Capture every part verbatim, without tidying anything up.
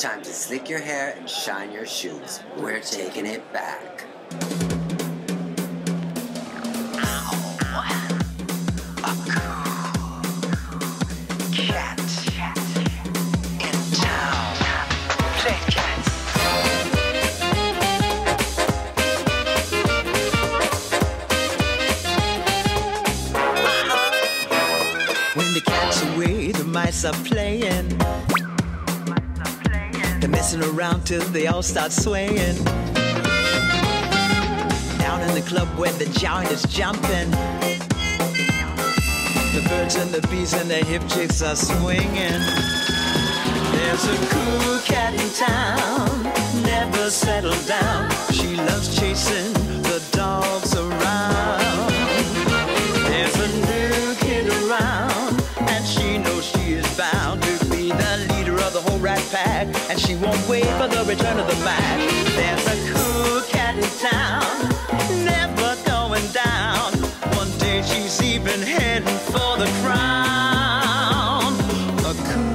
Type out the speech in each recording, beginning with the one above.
time to slick your hair and shine your shoes. We're taking it back. Are playing. They're messing around till they all start swaying. Down in the club where the giant is jumping, the birds and the bees and the hip chicks are swinging. There's a cool cat in town, never settled down. She loves chasing the dogs around. There's a new kid around, and she knows she is bound to be the leader of the whole rat pack, and she won't wait for the return of the Mac. There's a cool cat in town, never going down. One day she's even heading for the crown. A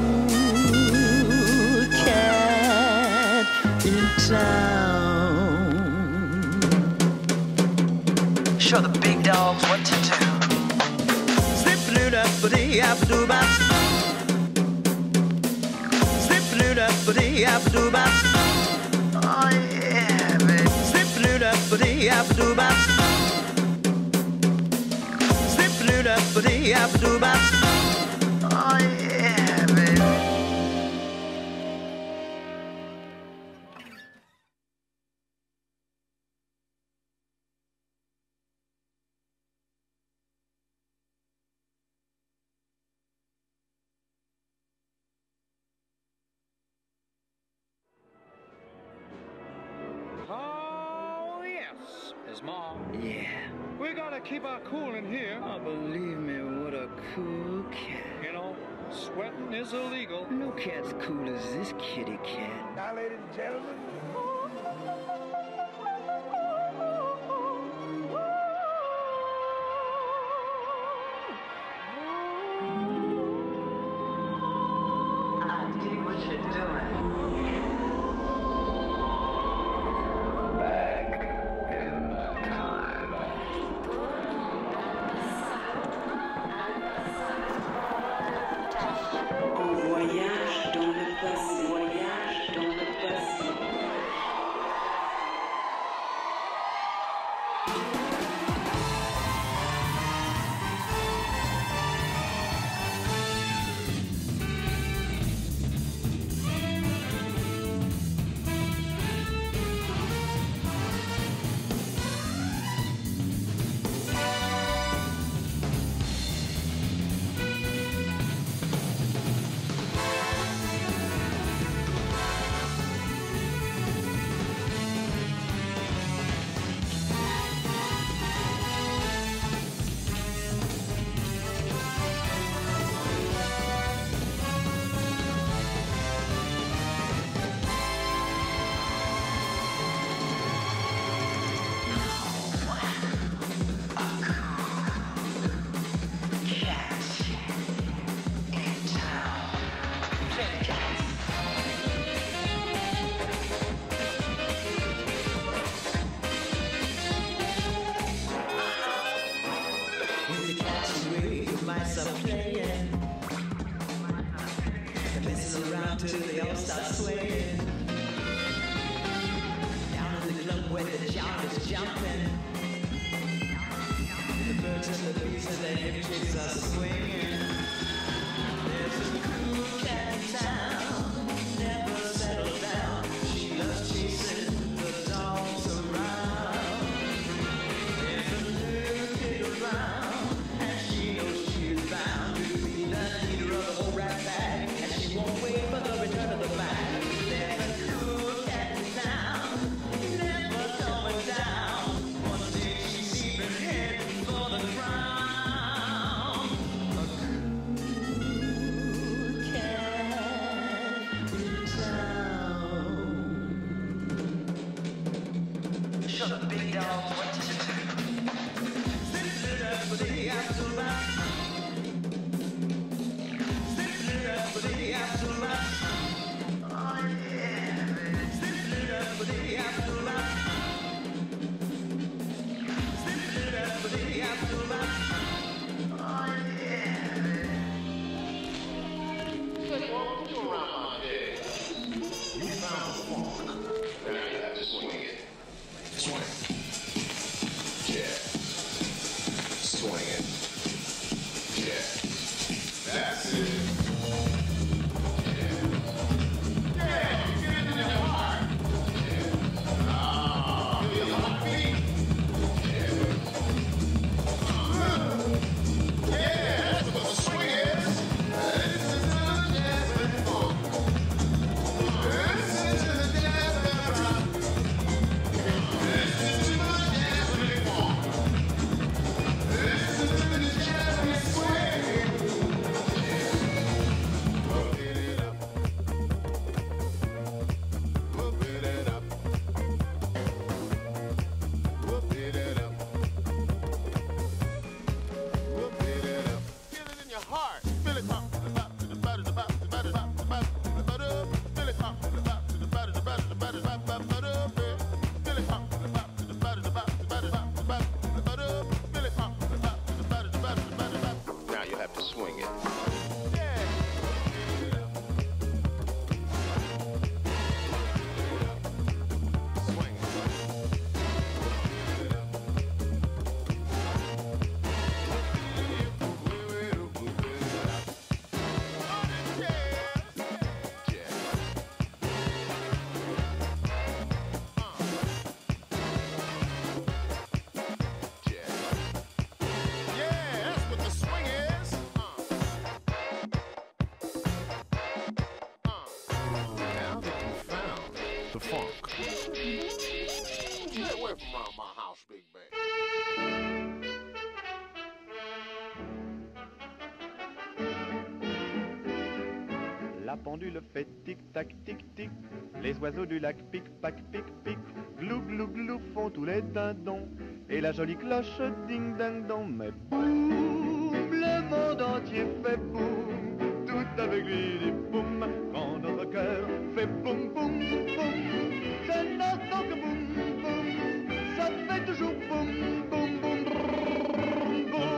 cool cat in town. Show the big dogs what to do. Slip-a-doo-da-ba-dee-a-ba-doo-ba. Slip-a-doo-da-ba-dee-a-ba-doo-ba. Oh yeah, baby. Slip-a-doo-da-ba-dee-a-ba-doo-ba. Slip-a-doo-da-ba-dee-a-ba-doo-ba. Oh yeah, baby. Mom. Yeah. We gotta keep our cool in here. Oh, believe me, what a cool cat. You know, sweating is illegal. No cat's cool as this kitty cat. Now, ladies and gentlemen. I dig what you're doing. Oh, yeah. funk. Stay away from around my house, big bag. La pendule fait tic-tac, tic-tic. Les oiseaux du lac pic-pac, pic-pic. Glou, glou, glou font tous les dindons. Et la jolie cloche ding-ding-dong. Mais boum, le monde entier fait boum. Tout avec lui dit boum. Quand notre cœur fait boum, boum, boum. Ça n'entend que boum, boum. Ça fait toujours boum, boum, boum, brrr, boum.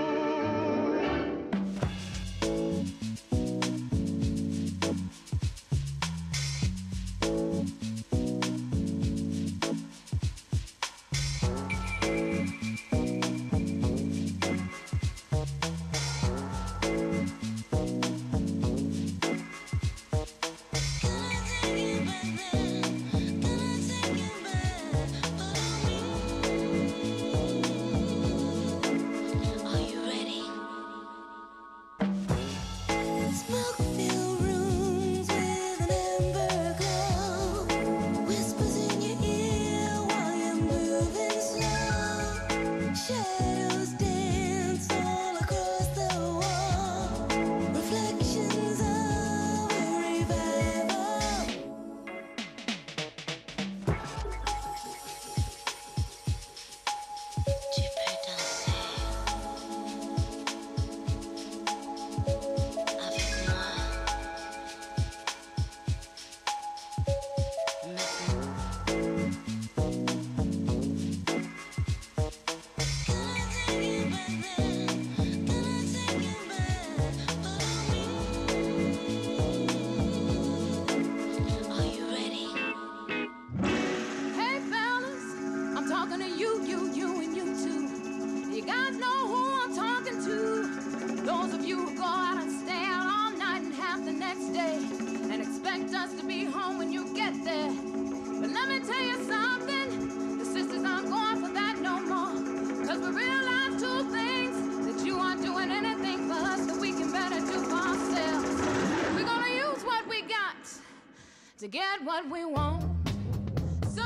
To get what we want. So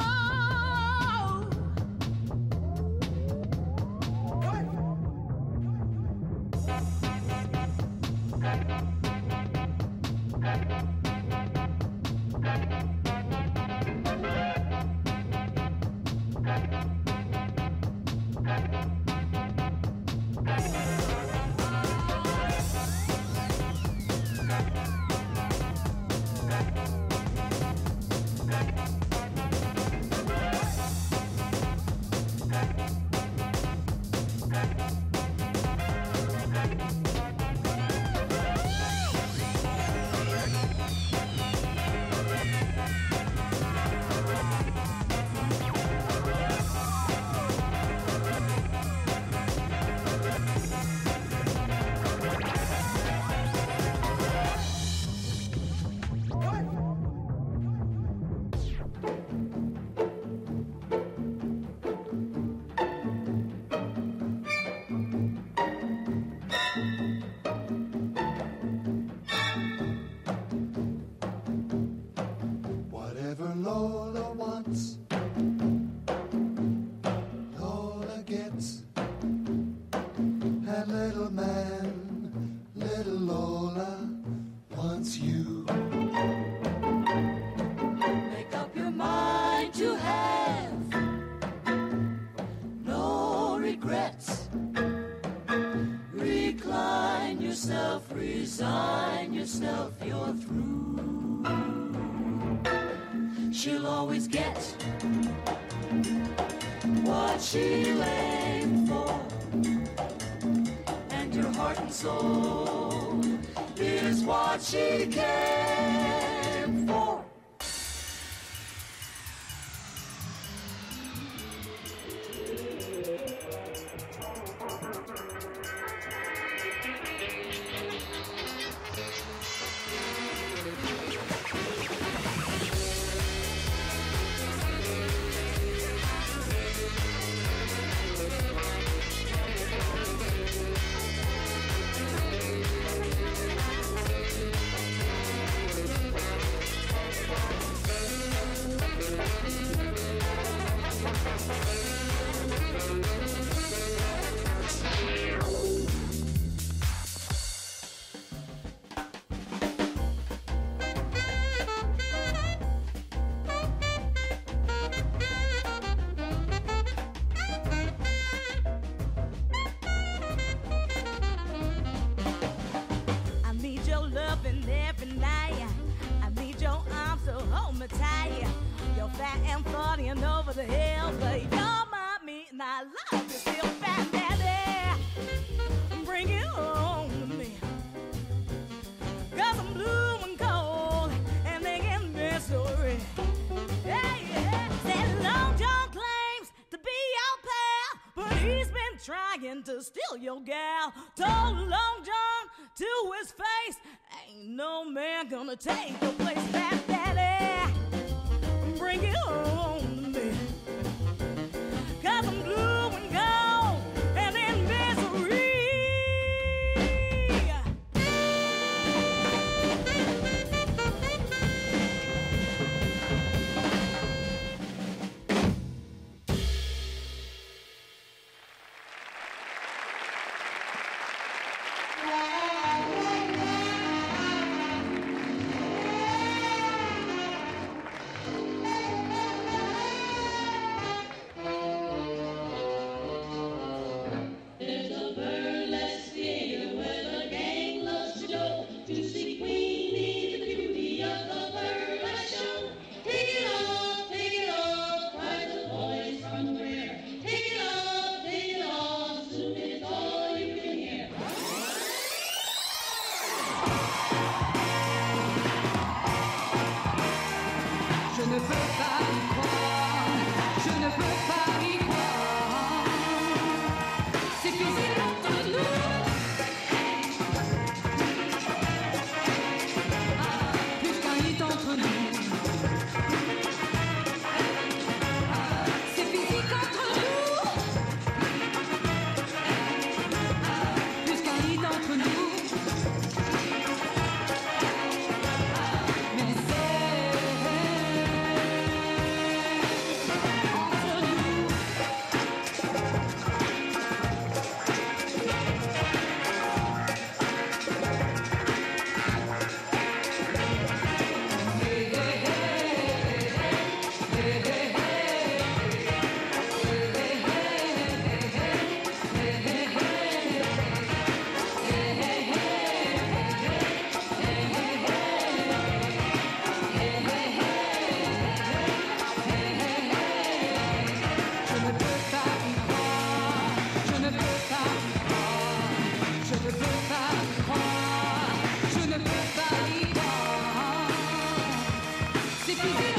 back and forth and over the hill. But you're my meat and I love you still, fat daddy. Bring it on to me. Cause I'm blue and cold and thinking misery. Yeah, yeah. Said Long John claims to be your pal, but he's been trying to steal your gal. Told Long John to his face, ain't no man gonna take your place, fat daddy. Bring it on to me. Cause I'm blue and cold and in misery. C'est